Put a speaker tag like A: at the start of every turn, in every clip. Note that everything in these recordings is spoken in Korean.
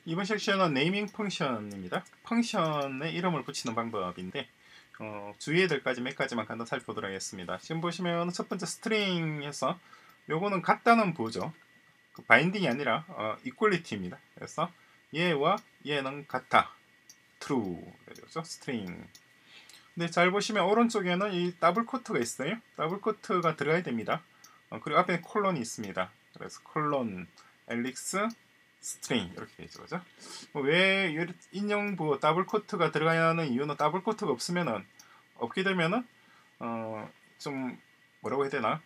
A: 이번 섹션은 네이밍 펑션입니다. 펑션에 이름을 붙이는 방법인데 주의해야 될 까지 몇 가지만 간단 살펴보도록 하겠습니다. 지금 보시면 첫 번째 스트링에서 요거는 같다는 부호죠. 그 바인딩이 아니라 equality입니다. 그래서 얘와 얘는 같다. true 되죠. 스트링. 근데 잘 보시면 오른쪽에는 이 더블 코트가 있어요. 더블 코트가 들어가야 됩니다. 그리고 앞에 콜론이 있습니다. 그래서 콜론 엘릭스 스트링 이렇게 되죠. 그죠? 왜 인용부 더블 코트가 들어가는 이유는 더블 코트가 없으면은 없게 되면은 좀 뭐라고 해야 되나?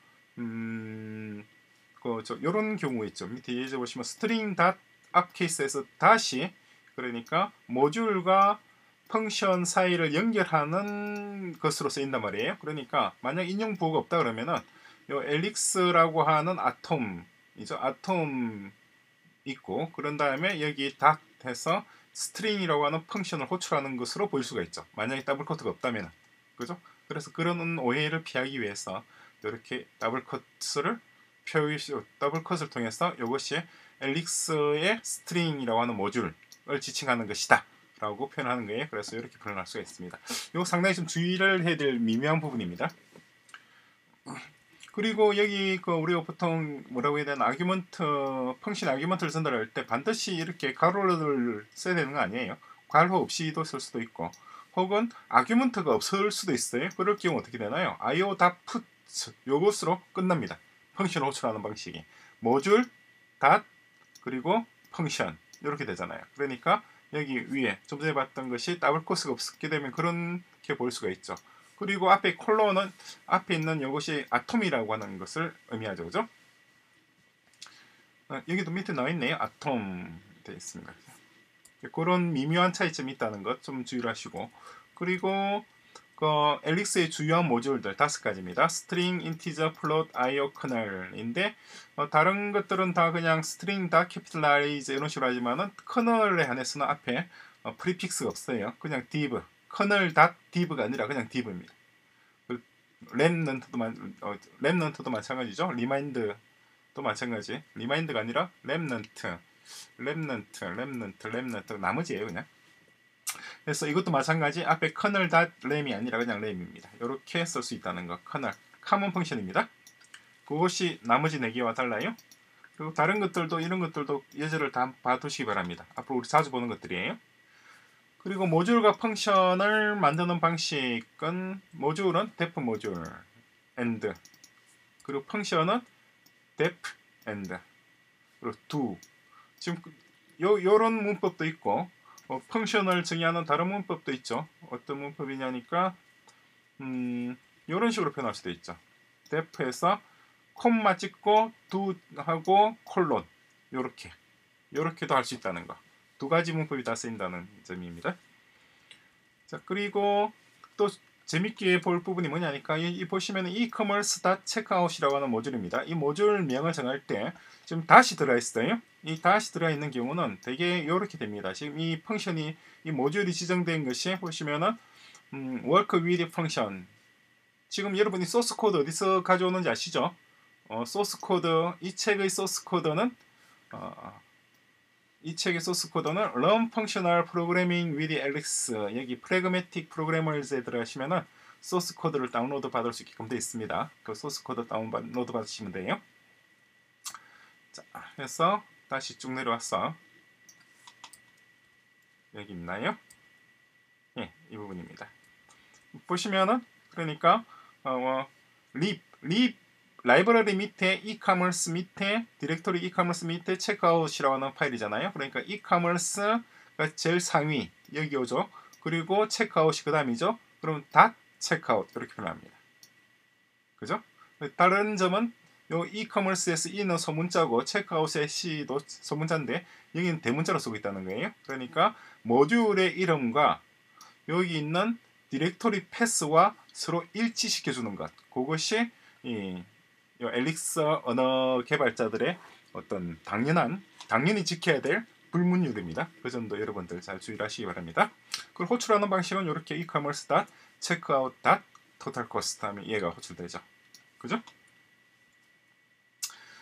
A: 요런 경우 있죠. 밑에 예제 보시면 스트링 닷 앞 케이스에서 다시 그러니까 모듈과 펑션 사이를 연결하는 것으로 쓰인단 말이에요. 그러니까 만약 인용 부호가 없다 그러면은 요 엘릭스라고 하는 아톰이죠. 아톰 있고 그런 다음에 여기 닷 해서 스트링이라고 하는 펑션을 호출하는 것으로 보일 수가 있죠. 만약에 더블 코트가 없다면 그죠? 그래서 그런 오해를 피하기 위해서 이렇게 더블 컷을 통해서 이것이 엘릭스의 스트링이라고 하는 모듈을 지칭하는 것이다 라고 표현하는 거예요. 그래서 이렇게 표현할 수가 있습니다. 이거 상당히 좀 주의를 해야 될 미묘한 부분입니다. 그리고 여기 우리가 보통 뭐라고 해야 되나 펑션 아규먼트를 전달할 때 반드시 이렇게 가로를 써야 되는 거 아니에요. 괄호 없이도 쓸 수도 있고 혹은 아규먼트가 없을 수도 있어요. 그럴 경우 어떻게 되나요? io.put 요것으로 끝납니다. 펑션을 호출하는 방식이 모듈, 닷, 그리고 펑션 이렇게 되잖아요. 그러니까 여기 위에 좀 전에 봤던 것이 더블 코스가 없게 되면 그렇게 볼 수가 있죠. 그리고 앞에 콜론은 앞에 있는 이것이 아톰이라고 하는 것을 의미하죠. 그죠? 여기도 밑에 나와 있네요. 아톰 되어 있습니다. 그런 미묘한 차이점이 있다는 것 좀 주의를 하시고 그리고 엘릭스의 주요한 모듈들 5가지입니다. 스트링, 인티저, 플롯, IO, 커널인데 다른 것들은 다 그냥 스트링 다 캐피탈라이즈 이런 식으로 하지만은 커널에 한해서는 앞에 프리픽스가 없어요. 그냥 div, 커널 닷 div가 아니라 그냥 div입니다. 랩넌트도 마찬가지죠. 리마인드도 마찬가지. 리마인드가 아니라 랩넌트 나머지예요 그냥. 그래서 이것도 마찬가지 앞에 커널 닷 램이 아니라 그냥 램입니다. 이렇게 쓸 수 있다는 거. 커널 카몬 펑션입니다. 그것이 나머지 4개와 달라요. 그리고 다른 것들도 이런 것들도 예제를 다 봐두시기 바랍니다. 앞으로 우리 자주 보는 것들이에요. 그리고 모듈과 펑션을 만드는 방식은 모듈은 def 모듈 and 그리고 펑션은 def and 그리고 do 지금 요런 문법도 있고 펑션을 정의하는 다른 문법도 있죠. 어떤 문법이냐니까 이런 식으로 표현할 수도 있죠. def에서 콤마 찍고 do 하고 콜론 요렇게도 할 수 있다는 거. 2가지 문법이 다 쓰인다는 점입니다. 자 그리고 또 재밌게 볼 부분이 뭐냐니까 이 보시면 이커머스 닷 체크아웃이라고 하는 모듈입니다. 이 모듈명을 정할 때 지금 다시 들어가 있어요. 이 다시 들어가 있는 경우는 되게 이렇게 됩니다. 지금 이 펑션이 이 모듈이 지정된 것이 보시면은 work with 펑션 지금 여러분이 소스 코드 어디서 가져오는지 아시죠? 소스 코드 이 책의 소스 코드는 Learn Functional Programming with Alex 여기 Pragmatic Programmers에 들어가시면은 소스 코드를 다운로드 받을 수 있게끔 되어 있습니다. 그 소스 코드 다운로드 받으시면 돼요. 자, 해서 다시 쭉 내려와서 여기 있나요? 예, 이 부분입니다. 보시면은 그러니까 라이브러리 밑에 이커머스 밑에 디렉토리 이커머스 밑에 체크아웃이라고 하는 파일이잖아요. 그러니까 이커머스가 제일 상위 여기 오죠. 그리고 체크아웃이 그 다음이죠. 그럼 닷 체크아웃 이렇게 표현합니다. 그죠? 다른 점은 요 이커머스에서 E는 소문자고 체크아웃의 C도 소문자인데 여기는 대문자로 쓰고 있다는 거예요. 그러니까 모듈의 이름과 여기 있는 디렉토리 패스와 서로 일치시켜주는 것. 그것이 이 엘릭스 언어 개발자들의 어떤 당연히 지켜야 될 불문율입니다. 그 점도 여러분들 잘 주의를 하시기 바랍니다. 그걸 호출하는 방식은 이렇게 이커머스 닷 체크아웃 닷 토탈 코스트 하면 얘가 호출되죠. 그죠?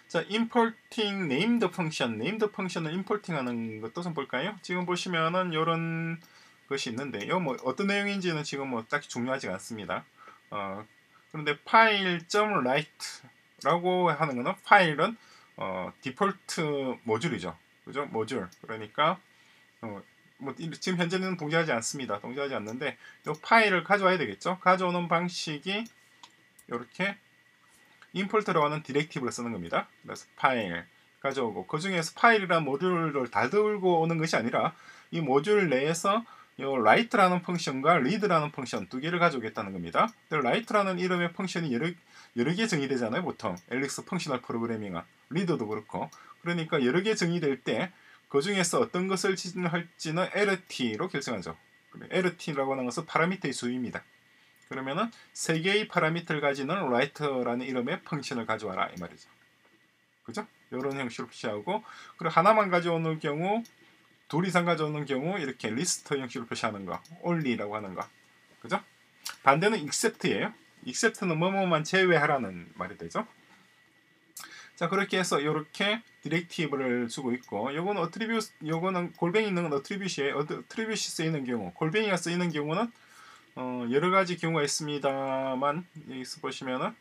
A: 자, importing named function, named function을 importing하는 것도 좀 볼까요? 지금 보시면은 이런 것이 있는데, 이거 뭐 어떤 내용인지는 지금 뭐 딱히 중요하지 않습니다. 그런데 file.write라고 하는 거는 파일은 디폴트 모듈이죠, 그죠? 모듈. 그러니까 뭐 지금 현재는 동작하지 않습니다. 동작하지 않는데 이 파일을 가져와야 되겠죠. 가져오는 방식이 이렇게 import라고 하는 디렉티브를 쓰는 겁니다. 그래서 파일 가져오고, 그 중에서 파일이라는 모듈을 다 들고 오는 것이 아니라 이 모듈 내에서 이 write라는 펑션과 read라는 펑션 두 개를 가져오겠다는 겁니다. write라는 이름의 펑션이 여러 개 정의되잖아요. 보통 엘릭스 펑셔널 프로그래밍은 read도 그렇고. 그러니까 여러 개 정의될 때 그 중에서 어떤 것을 지정할지는 LT로 결정하죠. LT라고 하는 것은 파라미터의 수입니다. 그러면은 세 개의 파라미터를 가지는 write라는 이름의 펑션을 가져와라 이 말이죠. 그죠? 이런 형식으로 표시하고, 그리고 하나만 가져오는 경우, 둘 이상 가져오는 경우 이렇게 리스트 형식으로 표시하는 거, only라고 하는 거. 그죠? 반대는 except예요. except는 뭐뭐만 제외하라는 말이 되죠. 자, 그렇게 해서 이렇게 디렉티브를 주고 있고, 요거는 attribute, 요거는 골뱅이 있는 건 attribute에 attribute이 쓰이는 경우, 골뱅이가 쓰이는 경우는 여러 가지 경우가 있습니다만, 여기서 보시면은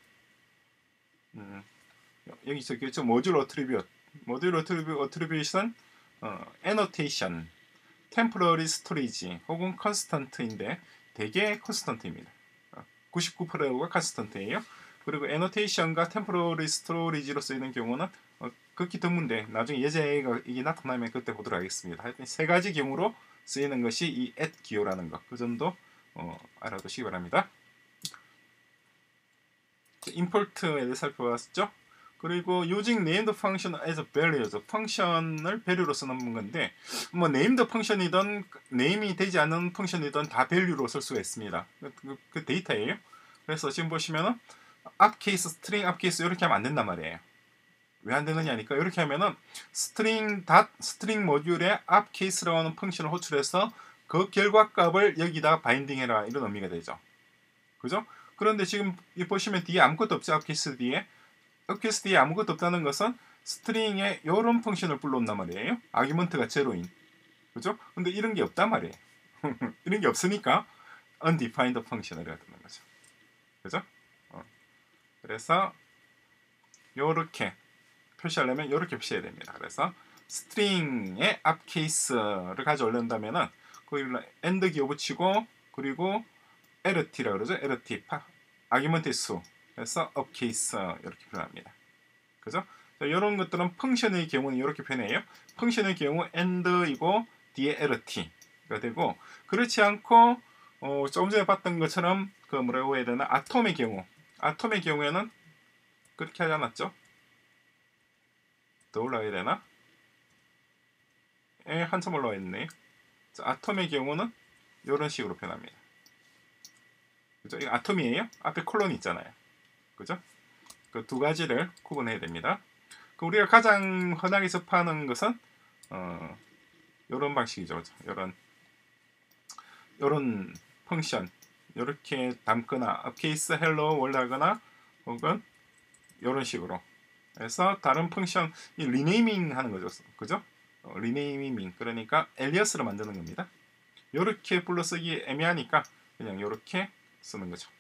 A: 여기 적혀있죠. 모듈 어트리뷰트. 모듈 어트리뷰트는 annotation, temporary storage 혹은 constant인데 대개 constant입니다. 99%가 constant예요. 그리고 annotation과 temporary storage로 쓰이는 경우는 극히 드문데 나중에 예제가 이게 나타나면 그때 보도록 하겠습니다. 하여튼 세 가지 경우로 쓰이는 것이 이 at 기호라는 것. 그 점도 알아두시기 바랍니다. import에 대해 살펴봤죠. 그리고 using named function as a value, 펑션을 value로 쓰는 건데, 뭐 named 펑션이든 name이 되지 않은 펑션이든 다 value로 쓸 수가 있습니다. 그 데이터예요. 그래서 지금 보시면은 upcase, string, upcase 이렇게 하면 안 된단 말이에요. 왜 안 되느냐니까, 이렇게 하면은 string 모듈에 upcase라고 하는 펑션을 호출해서 그 결과값을 여기다 바인딩해라 이런 의미가 되죠. 그죠? 그런데 지금 보시면 뒤에 아무것도 없죠. upcase 뒤에. upcase 뒤에 아무것도 없다는 것은 스트링에 이런 펑션을 불러온단 말이에요. 아규먼트가 제로인. 그죠? 근데 이런 게 없단 말이에요. 이런 게 없으니까 undefined 펑션을 해야 되는 거죠. 그죠? 그래서 요렇게 표시하려면 이렇게 표시해야 됩니다. 그래서 스트링의 upcase를 가져오려면은 거기를 end 기호 붙이고, 그리고 LT라고 그러죠. LT 아규먼트의 수. 그래서 upcase 이렇게 표현합니다. 그죠? 자, 이런 것들은 펑션의 경우는 이렇게 표현해요. 펑션의 경우 end이고 뒤에 LT가 되고, 그렇지 않고 조금 전에 봤던 것처럼 그 뭐라고 해야 되나, 아톰의 경우에는 그렇게 하지 않았죠? 더 올라가야 되나? 한참 올라와 있네. 자, 아톰의 경우는 이런 식으로 표현합니다. 그죠? 이거 아톰이에요. 앞에 콜론이 있잖아요. 그죠? 그 두 가지를 구분해야 됩니다. 그 우리가 가장 흔하게 접하는 것은 이런 방식이죠. 이런 펑션 이렇게 담거나 upcase hello 원하거나 혹은 이런 식으로 해서 다른 펑션 리네이밍 하는 거죠. 그죠? 리네이밍, 그러니까 엘리어스를 만드는 겁니다. 이렇게 불러쓰기 애매하니까 그냥 이렇게 쓰는 거죠.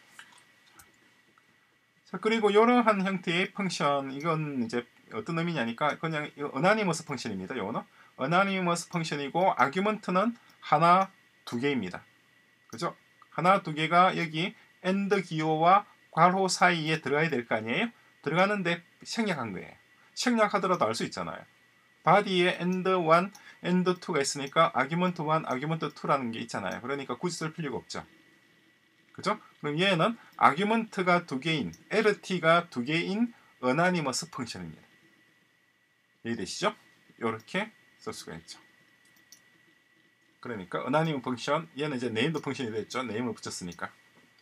A: 자, 그리고 이러한 형태의 펑션, 이건 이제 어떤 의미냐니까 그냥 어나니머스 펑션입니다. 요거는 어나니머스 펑션이고, 아규먼트는 하나, 두 개입니다. 그죠? 하나, 두 개가 여기 엔드 기호와 괄호 사이에 들어가야 될 거 아니에요? 들어가는데 생략한 거예요. 생략하더라도 알 수 있잖아요. 바디에 end 1, end 2가 있으니까 argument 1, argument 2라는 게 있잖아요. 그러니까 굳이 쓸 필요가 없죠. 그죠? 그럼 얘는 argument가 두 개인, LT가 두 개인 anonymous 펑션입니다. 이해되시죠? 이렇게 쓸 수가 있죠. 그러니까 anonymous 펑션, 얘는 이제 named 펑션이 됐죠. name을 붙였으니까.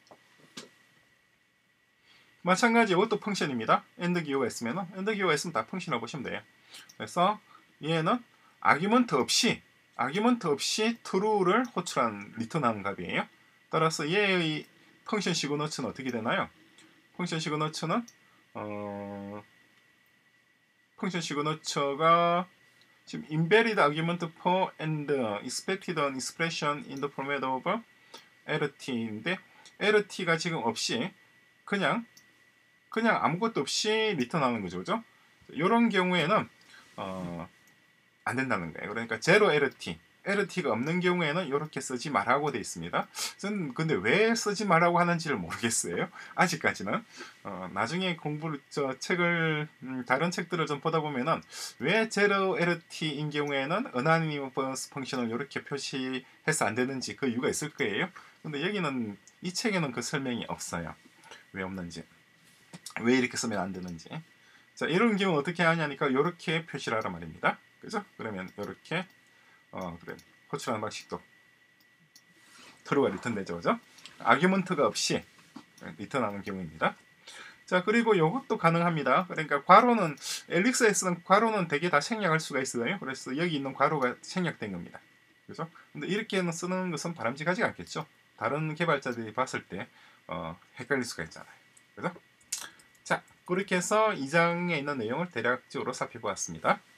A: 마찬가지 이것도 펑션입니다. end 기호가 있으면 end 기호가 있으면 다 펑션이라고 보시면 돼요. 그래서 얘는 아규먼트 없이 true를 호출한 리턴하는 값이에요. 따라서 얘의 펑션 시그너처는 어떻게 되나요? 펑션 시그너처는 펑션 시그너처가 지금 invalid argument for and expected an expression in the format of LT인데 LT가 지금 없이 그냥 아무것도 없이 리턴하는 거죠, 그죠? 이런 경우에는 안 된다는 거예요. 그러니까 제로 LT가 없는 경우에는 이렇게 쓰지 말라고 되어 있습니다. 저는 근데 왜 쓰지 말라고 하는지를 모르겠어요. 아직까지는. 나중에 책을 다른 책들을 좀 보다 보면은 왜 제로 LT인 경우에는 어나니머스 펑션을 이렇게 표시해서 안 되는지 그 이유가 있을 거예요. 근데 여기는 이 책에는 그 설명이 없어요. 왜 없는지, 왜 이렇게 쓰면 안 되는지. 자, 이런 경우 어떻게 하냐니까 이렇게 표시를 하란 말입니다. 그죠? 그러면 이렇게 그래 호출하는 방식도 true가 리턴되죠, 그죠? 아규먼트가 없이 리턴하는 경우입니다. 자, 그리고 이것도 가능합니다. 그러니까 괄호는 엘릭스에 쓰는 괄호는 대개 다 생략할 수가 있어요. 그래서 여기 있는 괄호가 생략된 겁니다. 그죠? 근데 이렇게 쓰는 것은 바람직하지 않겠죠. 다른 개발자들이 봤을 때 헷갈릴 수가 있잖아요. 그죠? 자, 그렇게 해서 2장에 있는 내용을 대략적으로 살펴보았습니다.